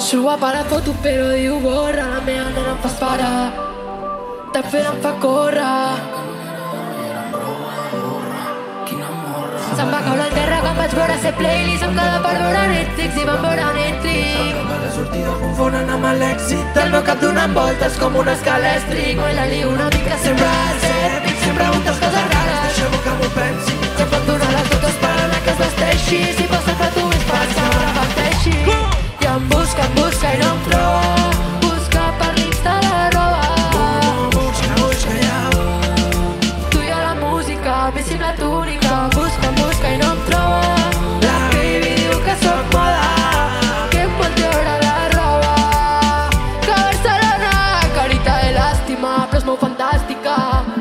Surt guapa la foto però diu borra, la meva nena em fa esperar, de fet em fa córrer. Se'm va caure al terra quan vaig veure ser playlist, em quedava per veure Netflix i vam veure Netflix. Que la sortida confonen amb l'èxit, del meu cap donant voltes com un escalèstric. No la ligo una mica, sempre àrbic, sempre preguntes coses rares. Deixeu que m'ho pensi, que em pot donar les totes per anar que es vesteixi. Si passa per tu és per que me reflecteixi. I em busca i no em troba, busca per l'Insta la roba. busca ja. Tu i la música, vestim la túnica. Busca i no em troba. La baby diu que soc moda, que em pot treure la roba. Que a Barcelona, carita de làstima, però és molt fantàstica.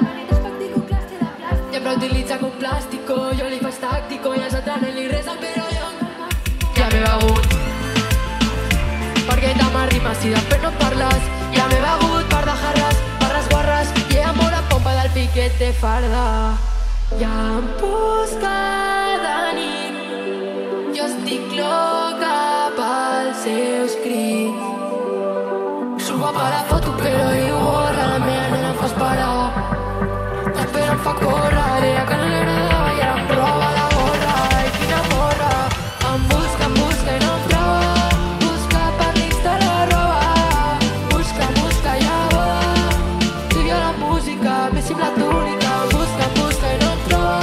Sempre utilitza com plàstico, jo li faig tàctico i els altres no li resen, però jo ja m'he begut. Perquè t'ama rimes si després no parles. Ja m'he begut per de jarres, per les guarres, i amb la pompa del piquete farda. Ja em busca de nit, jo estic loca pels seus crits. Surt guapa la foto però diu borra, la meva nena em fa esperar, després em fa córrer. Deia que no li agradava i ara em roba la gorra. I quina morra, em busca i no em troba, busca per l'Insta la roba. Busca ja va, tu i jo la música, vestim la túnica. Busca i no em troba,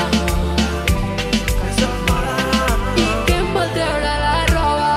i que em vol treure la roba.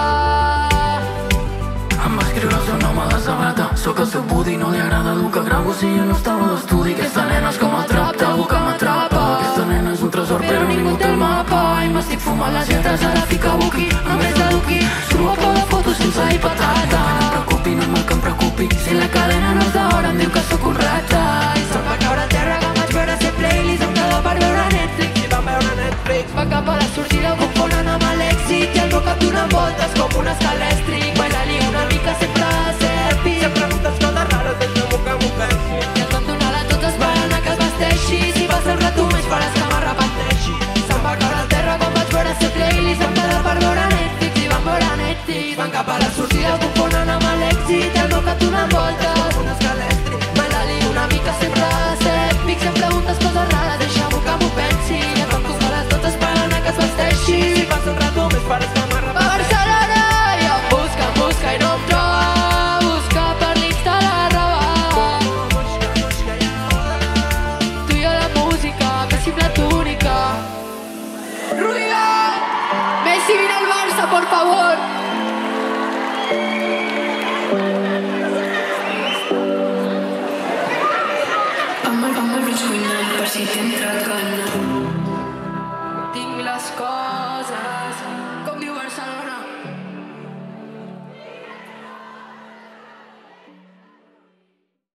Em va escriure el seu nom a la samarreta, sóc el seu budi, no li agrada el que gravo. Si jo no estava a l'estudi, aquesta nena és com el trap, trobo que m'atrapa. Aquesta nena és un tresor però ningú té el mapa. I m'estic fumant les lletres, ara fica buqui, a més de duqui. Surt guapa la foto sense dir patata. No em preocupi, normal que em preocupi, si la cadena no és d'hora em diu que sóc un rata. I se'm va caure a terra quan vaig veure ser playlist, em quedava per veure Netflix i vam veure Netflix. Va cap a la sortida, ho confonen amb l'èxit, i el meu cap donant voltes com un escalèstric. Baila-li una mica, sempre ha de ser èpic. Sempre preguntes coses rares, deixeu que m'ho pensi. I et vam donar la totes per anar que es vesteixi. Si vas al rato més faràs que m'arrepenteixi. Se'm va caure al terra quan vaig veure ser playlist, em quedava per veure Netflix i vam veure Netflix. Van cap a la sortida, ho confonen amb l'èxit, i el meu cap donant voltes Com un escalèstric. baila-li una mica, sempre ha de ser èpic. Si em preguntes coses rares, deixa-m'ho que m'ho pensi. I et vam posar les totes per anar que es vesteixi. Si passa un rato més faràs que A m'arrepenteixi. Barcelona i em busca i no em troba, busca per l'Insta la roba. Tu i jo la música, vestim la túnica. Ruiga, Messi vine al Barça, por favor. Amb el Bruce Wayne per si t'entra